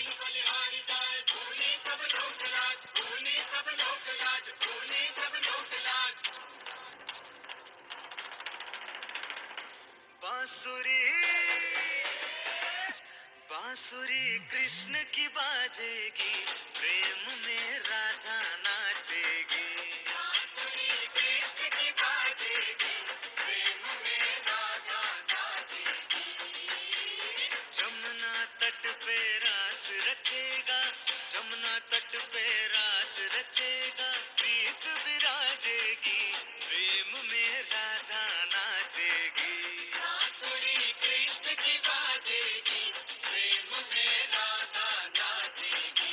बलिहारी जाए, भूले सब लोक लाज, भूले सब लोक लाज, भूले सब लोक लाज। बांसुरी बांसुरी कृष्ण की बाजेगी, प्रेम में राधा नाचेगी। बांसुरी कृष्ण की बाजेगी, प्रेम में राधा नाचेगी। जमुना तट पे रास रचेगा, जमुना तट पे रास रचेगा, प्रीत विराजेगी, प्रेम में राधा नाचेगी। बांसुरी कृष्ण की बाजेगी, प्रेम में राधा नाचेगी।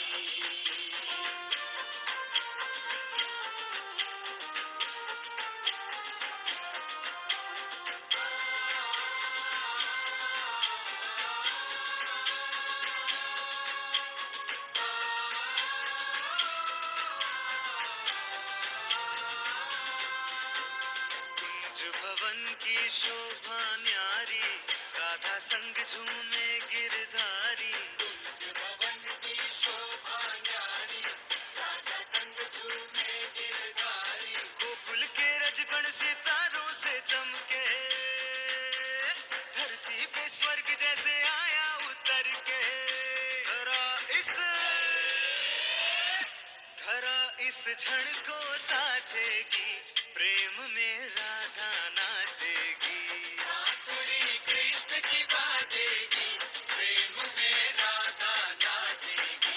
कुंज भवन की शोभा न्यारी, राधा संग झूमे गिरधारी। कुंज भवन की शोभा न्यारी, राधा संग झूमे गिरधारी। गोकुल के रजगण सितारों से चमके, धरती पे स्वर्ग जैसे आया उतर के। धरा इस क्षण को साजेगी, प्रेम में राधा नाचेगी। बांसुरी कृष्ण की बाजेगी, प्रेम में राधा नाचेगी।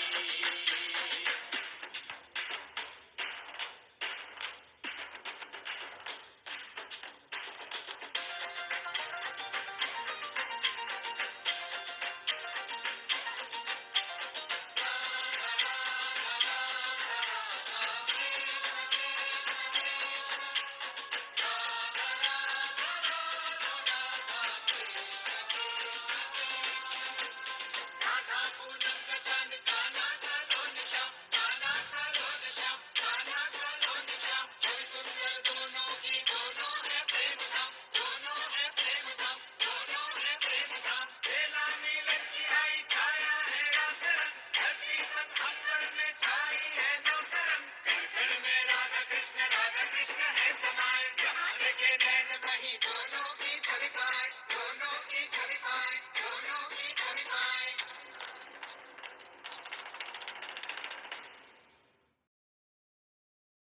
राधा पूनम का चांद, कान्हा सलोन श्याम, कान्हा सलोन श्याम, कान्हा सलोन श्याम। कोई सुंदर दोनों की, दोनों है प्रेम धाम, दोनों है प्रेम धाम, दोनों है प्रेम धाम। बेला मिलन की आई छाया है रास रंग, धरती संग अंबर में छाई है नवतरंग। कण कण में राधा कृष्ण है समाये, जहाँ देखे नैन वहीं दोनों की छलकाए।